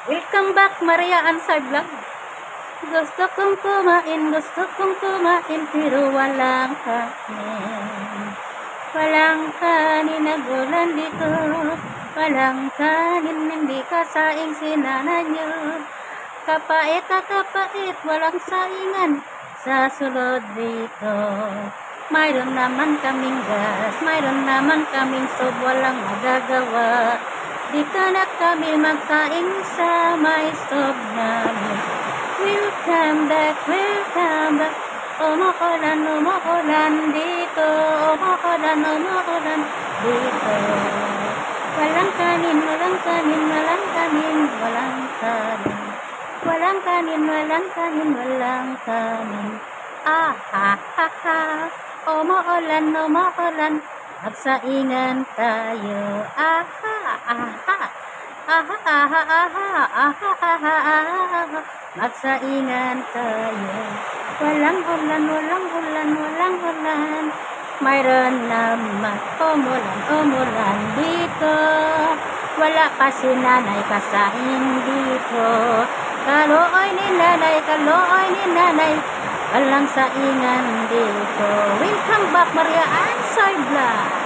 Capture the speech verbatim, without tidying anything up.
Welcome back, Maria Ansar Vlog. Gusto kong kumain, gusto kong kumain, pero walang kanin. Walang kanin na gulan dito. Walang kanin, hindi kasaing sinana nyo. Kapait at kapait, walang saingan sa sulod dito. Mayroon naman kaming gas, mayroon naman kaming stove, walang magagawa. Dito na kami magsaing sa may stove namin. Welcome back, welcome back. Umuulan, umuulan dito. Umuulan, umuulan dito. Walang kanin, walang kanin, walang kanin, walang kanin. Walang kanin, walang kanin, walang kanin. Ah, ha, ha, ha. Umuulan, umuulan. Magsaingan tayo. Aha, aha. Aha, aha, aha. Aha, aha, aha. Magsaingan tayo. Walang ulan, walang ulan, walang ulan. Mayroon naman umulan, umulan dito. Wala pa si nanay kasain dito. Kalooy ni nanay, kalooy ni nanay. Walang saingan dito. Welcome back, Maria Ansar Vlog.